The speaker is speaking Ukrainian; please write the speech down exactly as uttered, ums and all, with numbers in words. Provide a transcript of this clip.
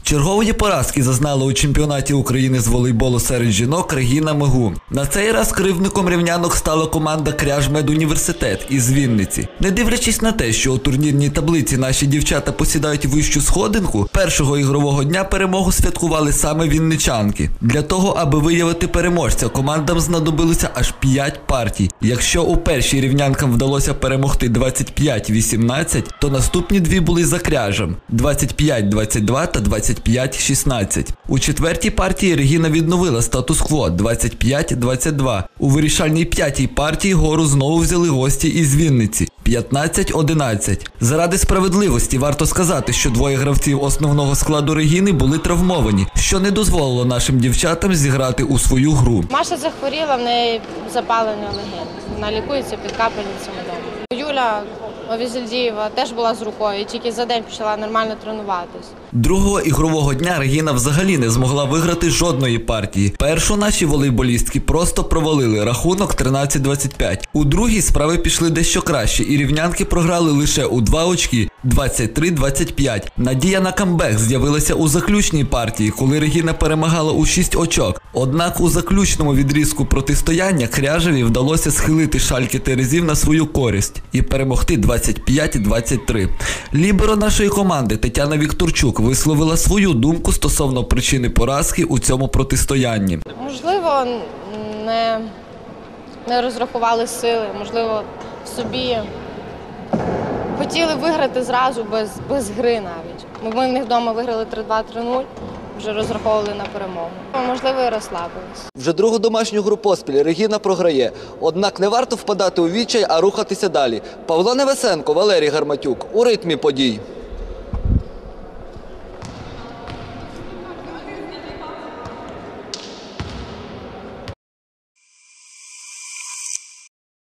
Чергової поразки зазнала у чемпіонаті України з волейболу серед жінок Регіна Мигун. На цей раз кривдником рівнянок стала команда «Кряжмедуніверситет» із Вінниці. Не дивлячись на те, що у турнірній таблиці наші дівчата посідають вищу сходинку, першого ігрового дня перемогу святкували саме вінничанки. Для того, аби виявити переможця, командам знадобилося аж п'ять партій. Якщо у першій рівнянкам вдалося перемогти двадцять п'ять вісімнадцять, то наступні дві були за Кряжем – двадцять п'ять двадцять два та двадцять п'ять шістнадцять. У четвертій партії Регіна відновила статус-кво – двадцять п'ять двадцять два. У вирішальній п'ятій партії гору знову взяли гості із Вінниці – п'ятнадцять одинадцять. Заради справедливості варто сказати, що двоє гравців основного складу Регіни були травмовані, що не дозволило нашим дівчатам зіграти у свою гру. Маша захворіла, в неї запалення легень. Вона лікується під капельницями вдома. Юля Овізельдієва теж була з рукою і тільки за день почала нормально тренуватись. Другого ігрового дня Регіна взагалі не змогла виграти жодної партії. Першу наші волейболістки просто провалили, рахунок тринадцять двадцять п'ять. У другій справи пішли дещо краще, і рівнянки програли лише у два очки – двадцять три двадцять п'ять. Надія на камбек з'явилася у заключній партії, коли Регіна перемагала у шість очок. Однак у заключному відрізку протистояння Кряжеві вдалося схилити шальки терезів на свою користь і перемогти двадцять п'ять двадцять три. Ліберо нашої команди Тетяна Вікторчук висловила свою думку стосовно причини поразки у цьому протистоянні. Можливо, не, не розрахували сили, можливо, в собі хотіли виграти зразу без, без гри навіть. Ми в них вдома виграли три два три нуль, вже розраховували на перемогу. Можливо, і розслабились. Вже другу домашню гру поспіль Регіна програє. Однак не варто впадати у відчай, а рухатися далі. Павло Невесенко, Валерій Гарматюк. У ритмі подій.